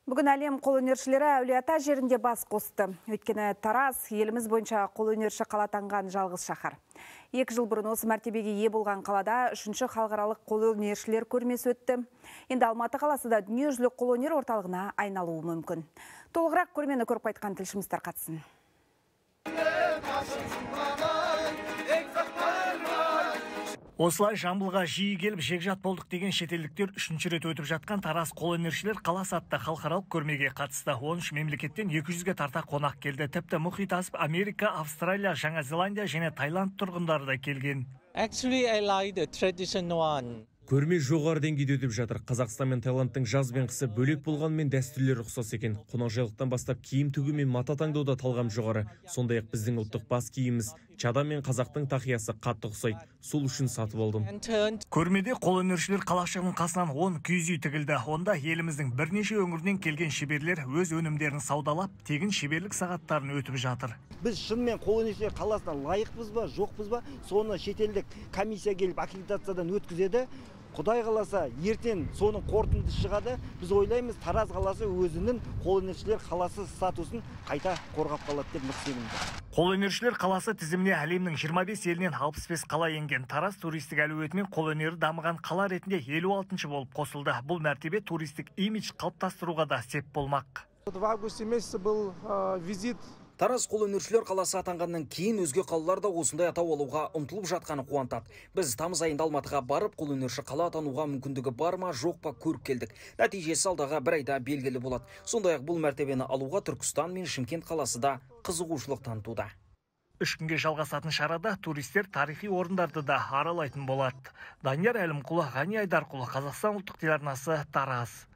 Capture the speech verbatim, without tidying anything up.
Бүгін әлем қолөнершілері Әулие-Ата жерінде бас қосты. Өйткені Тараз еліміз бойынша қолөнерші қала атанған жалғыз шаһар. Екі жыл бұрын осы мәртебеге ие болған қалада үшінші халықаралық қолөнершілер көрмесі өтті. Енді Алматы қаласы да дүниежүзілік қолөнер орталығына айналуы мүмкін. Толығырақ көрмені көріп қайтқан тілшіміз тарқатсын. Осылай Жамбылға жиі келіп жекжат болдық деген шетелдіктер үшінші рет өтіп жатқан Тараз қолөнершілер қаласы атты халықаралық көрмеге қатысты. он үш мемлекеттен екі жүзге тарта қонақ келді. Тіпті мұхит асып Америка, Австралия, Жаңа Зеландия және Таиланд тұрғындары да келген. Actually, I like the traditional one. Көрме жоғары деңгейде өтіп жатыр. Қазақстан мен Таиландтың жаз бен қысы бөлек болғанымен дәстүрлері ұқсас екен. Қонақжайлықтан бастап киім тігу мен мата таңдауда талғам жоғары. Сондай-ақ біздің ұлттық бас киіміміз чадан мен қазақтың тақиясы қатты ұқсайды. Сол үшін сатып алдым. Көрмеде қолөнершілер қалашығының қасынан он киіз үй тігілді. Онда еліміздің бірнеше өңірінен келген шеберлер өз өнімдерін саудалап, тегін шеберлік сағаттарын өтіп жатыр. Біз шынымен қолөнершілер қаласына лайықпыз ба, жоқпыз ба? Соны шетелдік комиссия келіп аккредитациядан өткізеді. Құдай қаласа, ертең соның қорытындысы шығады. Біз ойлаймыз, Тараз қаласы өзінің қолөнершілер қаласы статусын қайта қорғап қалады деп үміт сенімді. Қолөнершілер қаласы тізіміне әлемнің жиырма бес елінен алпыс бес қала енген. Тараз туристік әлеуетімен қолөнері дамыған қала ретінде елу алтыншы болып қосылды. Бұл мәртебе туристік имидж қалыптастыруға да сеп болмақ. В августе месяце был визит. Тараз қолөнершілер қаласы атанғаннан кейін өзге қалаларда осындай атау алуға ұмтылып жатқаны қуантады. Біз тамыз айында Алматыға барып, қолөнерші қала атануға мүмкіндігі бар ма, жоқ па көріп келдік. Нәтижесі алдағы бір айда белгілі болады. Сондай-ақ бұл мәртебені алуға Түркістан мен Шымкент қаласы да қызығушылық танытуда. Үш күнге жалғасатын шарада туристер тарихи орындарды да аралайтын болады. Данияр Әлімқұлы, Ғани Айдарқұлы, Қазақстан ұлттық телеарнасы, Тараз.